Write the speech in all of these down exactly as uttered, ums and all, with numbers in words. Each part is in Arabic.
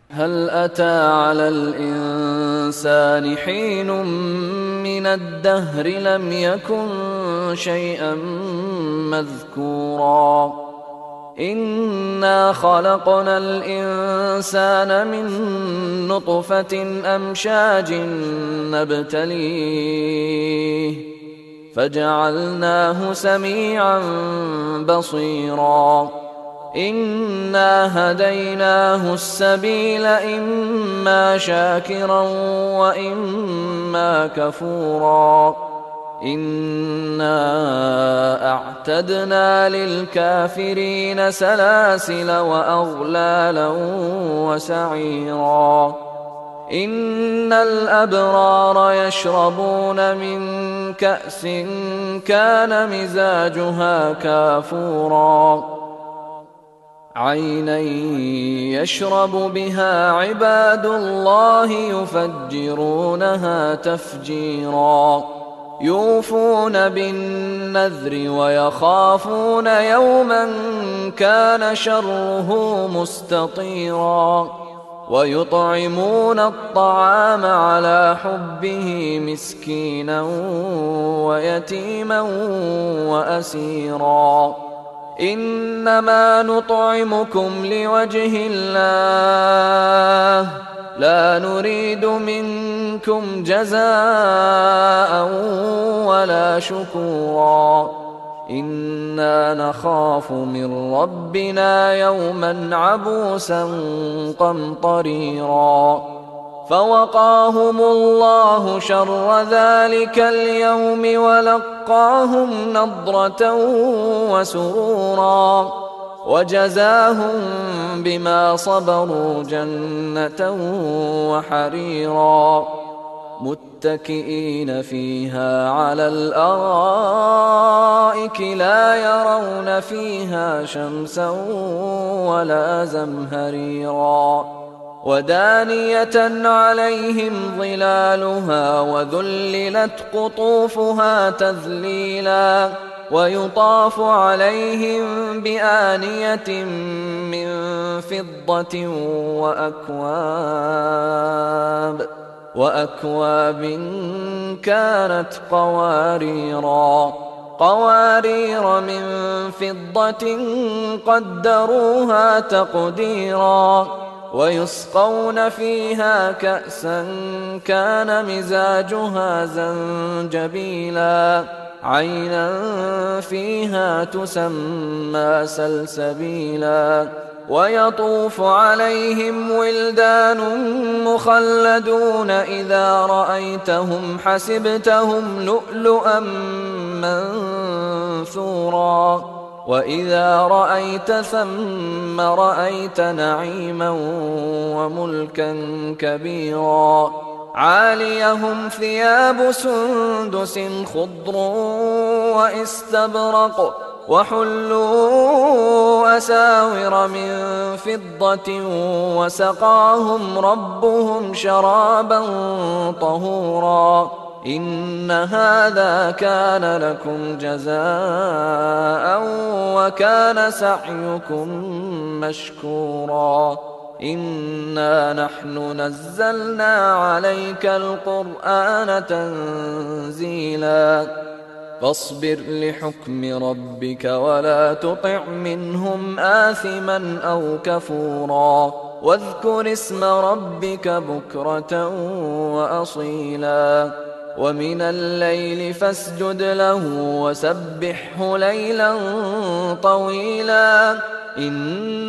هل أتى على الإنسان حين من الدهر لم يكن شيئا مذكورا إنا خلقنا الإنسان من نطفة أمشاج نبتليه فجعلناه سميعا بصيرا إنا هديناه السبيل إما شاكرا وإما كفورا إنا أعتدنا للكافرين سلاسل وأغلالا وسعيرا إن الأبرار يشربون من كأس كان مزاجها كافورا عينا يشرب بها عباد الله يفجرونها تفجيرا يوفون بالنذر ويخافون يوما كان شره مستطيرا ويطعمون الطعام على حبه مسكينا ويتيما وأسيرا إنما نطعمكم لوجه الله لا نريد منكم جزاء ولا شكورا إنا نخاف من ربنا يوما عبوسا قمطريرا فوقاهم الله شر ذلك اليوم ولقاهم نضرة وسرورا وجزاهم بما صبروا جنة وحريرا متكئين فيها على الأرائك لا يرون فيها شمسا ولا زمهريرا ودانية عليهم ظلالها وذللت قطوفها تذليلا ويطاف عليهم بآنية من فضة وأكواب وأكواب كانت قواريرا قوارير من فضة قدروها تقديرا ويسقون فيها كأسا كان مزاجها زنجبيلا عينا فيها تسمى سلسبيلا ويطوف عليهم ولدان مخلدون إذا رأيتهم حسبتهم لؤلؤا منثورا وإذا رأيت ثم رأيت نعيما وملكا كبيرا عاليهم ثياب سندس خضر واستبرق وحلوا أساور من فضة وسقاهم ربهم شرابا طهورا إن هذا كان لكم جزاء وكان سعيكم مشكورا إنا نحن نزلنا عليك القرآن تنزيلا فاصبر لحكم ربك ولا تطع منهم آثما أو كفورا واذكر اسم ربك بكرة وأصيلا ومن الليل فاسجد له وسبحه ليلا طويلا إن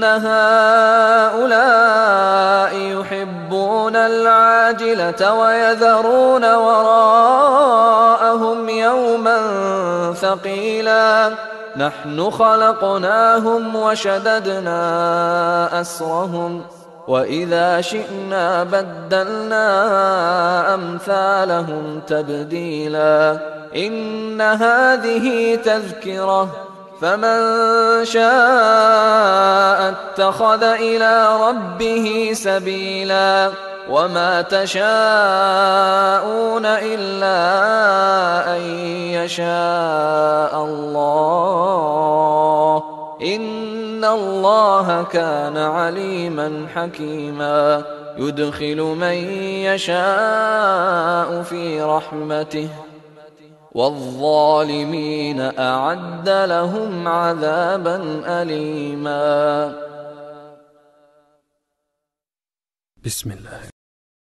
هؤلاء يحبون العاجلة ويذرون وراءهم يوما ثقيلا نحن خلقناهم وشددنا أسرهم وإذا شئنا بدلنا أمثالهم تبديلا إن هذه تذكرة فمن شاء اتخذ إلى ربه سبيلا وما تشاءون إلا أن يشاء الله إن إن الله كان عليما حكيما يدخل من يشاء في رحمته والظالمين أعد لهم عذابا أليما. بسم الله.